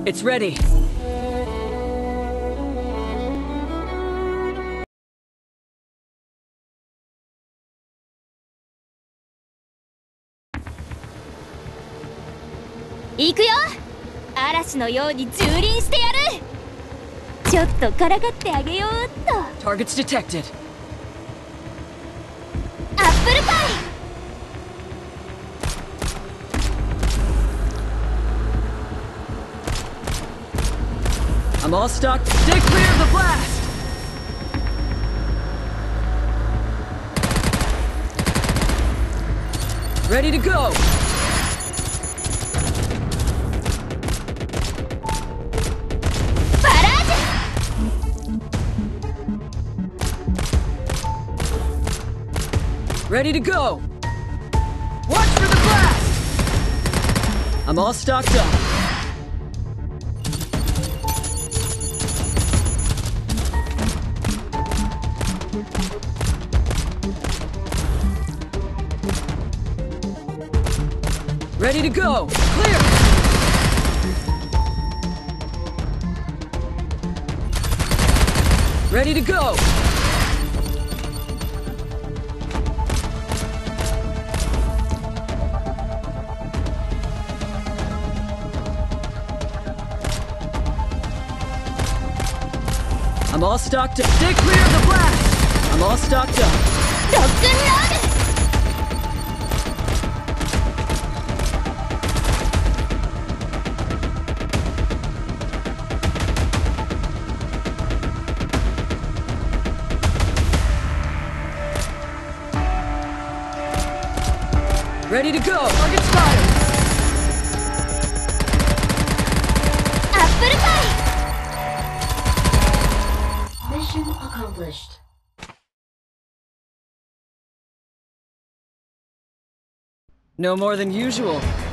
It's ready. 行くよ。嵐のように蹂躙してやる。ちょっとからかってあげようっと。 Targets detected. アップルパイ。 I'm all stocked. Stay clear of the blast! Ready to go! Ready to go! Watch for the blast! I'm all stocked up. Ready to go! Clear! Ready to go! I'm all stocked up. Stay clear of the blast! I'm all stocked up. Rock and roll! Ready to go! Target spotted! Apple pie! Mission accomplished. No more than usual.